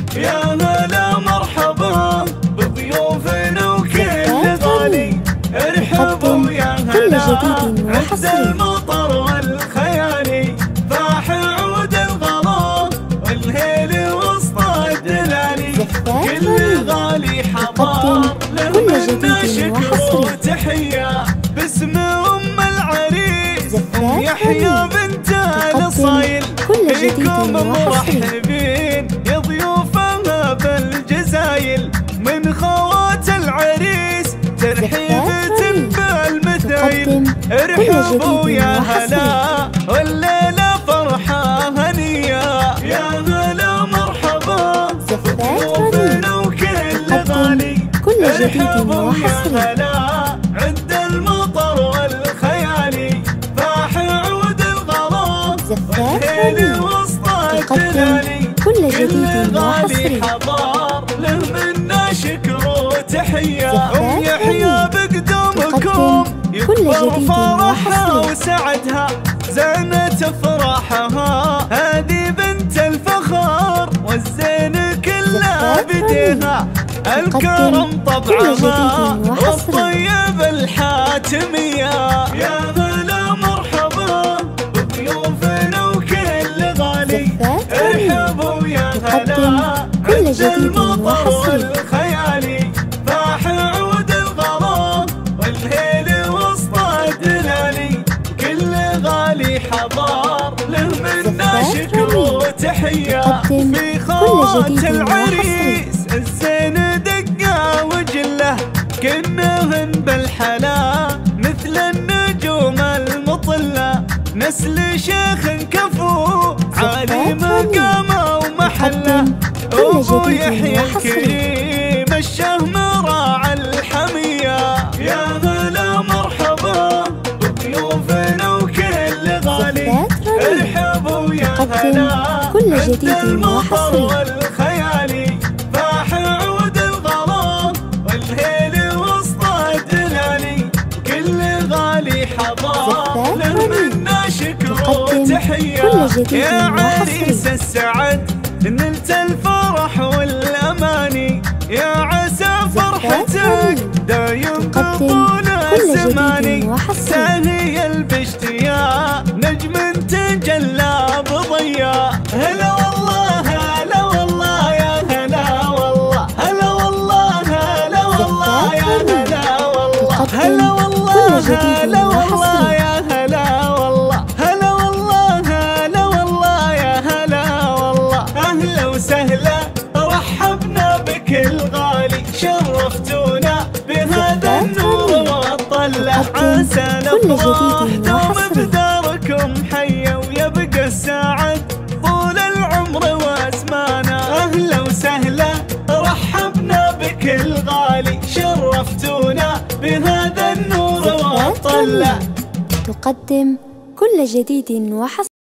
يا هلا مرحبا بضيوفنا وكل غالي، ارحبوا يا هلا عز المطر والخيالي، فاح عود الغلا والهيل وسط الدلالي، كل غالي حضار له منا شكر وتحية باسم ام العريس ام يحيى بنت الأصايل، فيكم مرحبين يا ضيوفها بالجزايل، من خوات العريس ترحيبة بالمثايل، ارحبوا يا هلا والليلة فرحة هنية، يا هلا مرحبا بضيوفنا وكل غالي، ارحبوا يا هلا عد المطر والخيالي، فاح عود الغلا والهيل وسط الدلالي، كل غالي حضار له منا شكر وتحية، ام يحيى بقدومكم يكبر فرحها وسعدها، زينة افراحها هذه بنت الفخر والزين كلها بديها، الكرم طبعها والطيب الحاتمية، يا هلا مرحبا بضيوفنا وكل غالي، ارحبوا يا هلا عز المطر والخيالي، فاح عود الغلا والهيل وسط الدلالي، كل غالي حضار له منا شكر وتحية، في خوات العريس الزين دقة وجله، كنهن بالحلا مثل النجوم المطلة، نسل شيخ كفو عالي مقامه ومحله، ابو يحيى الكريم الشهم راعى الحمية، يا هلا مرحبا بضيوفنا وكل غالي، ارحبوا يا هلا عد المطر والخيالي، فاح عود الغلا والهيل وسط الدلالي، كل غالي حضار له منا شكر وتحية، يا عريس السعد نلت الفرح والأماني، يا عسى فرحتك دايم بطول الزماني، ساهي الباشتياق نجم تجلى بضياء، هلا والله هلا والله يا هلا والله، هلا والله هلا والله يا هلا والله، هلا والله هلا والله يا هلا والله، هلا والله هلا والله يا هلا والله، اهلا وسهلا رحبنا بك الغالي، شرفتونا بهذا النور والطلة، عسى نفرح دوم بداركم حية ويبقى السعد طول العمر وازمانا، اهلا وسهلا رحبنا بك الغالي، شرفتونا بهذا النور والطلة. نقدم كل جديد وحصري.